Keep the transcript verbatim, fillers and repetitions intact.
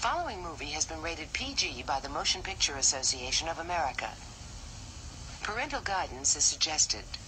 following movie has been rated P G by the Motion Picture Association of America. Parental guidance is suggested.